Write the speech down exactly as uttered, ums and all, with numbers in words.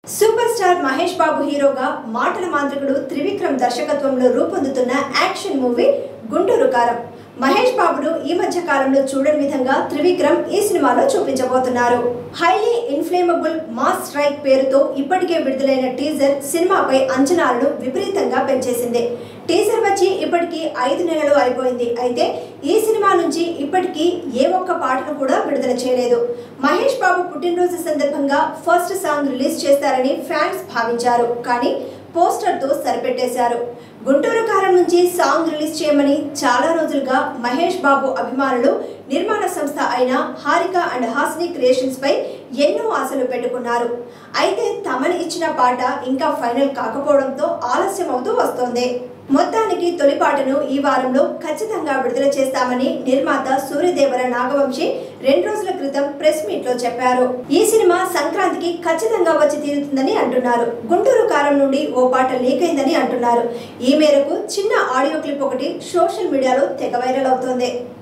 Super star Mahesh Babu హీరోగా మాటల మాంత్రికుడు త్రివిక్రమ్ దర్శకత్వంలో రూపొందుతున్న యాక్షన్ మూవీ గుంటూరు కారం. మహేష్ బాబును ఈ మధ్య కాలంలో చూడని విధంగా త్రివిక్రమ్ ఈ సినిమాలో చూపించబోతున్నారు. హైలీ ఇన్ఫ్లేమబుల్ మాస్ స్ట్రైక్ పేరుతో ఇప్పటికే విడుదలైన టీజర్ సినిమాపై అంచనాలను విపరీతంగా పెంచేసింది. టీజర్ వచ్చి ఇప్పటికీ ఐదు నెలలు అయిపోయింది. అయితే ఈ సినిమా నుంచి ఇప్పటికీ ఏ ఒక్క పాటను కూడా విడుదల చేయలేదు. మహేష్ బాబు పుట్టినరోజు సందర్భంగా ఫస్ట్ సాంగ్ రిలీజ్ చేస్తారని ఫ్యాన్స్ భావించారు. కానీ పోస్టర్తో సరిపెట్టేశారు. గుంటూరు కారం నుంచి సాంగ్ రిలీజ్ చేయమని చాలా రోజులుగా మహేష్ బాబు అభిమానులు నిర్మాణ సంస్థ అయిన హారిక అండ్ హాసిని క్రియేషన్స్ పై ఎన్నో ఆశలు పెట్టుకున్నారు. అయితే తమని ఇచ్చిన పాట ఇంకా ఫైనల్ కాకపోవడంతో ఆలస్యం అవుతూ వస్తోంది. మొత్తానికి తొలి పాటను ఈ వారంలో ఖచ్చితంగా విడుదల చేస్తామని నిర్మాత సూర్యదేవర నాగవంశి రెండు రోజుల క్రితం ప్రెస్ మీట్ లో చెప్పారు. ఈ సినిమా సంక్రాంతికి ఖచ్చితంగా వచ్చి తీరుతుందని అంటున్నారు. గుంటూరు కారం నుండి ఓ పాట లీక్ అయిందని అంటున్నారు. ఈ మేరకు చిన్న ఆడియో క్లిప్ ఒకటి సోషల్ మీడియాలో తెగ వైరల్ అవుతోంది.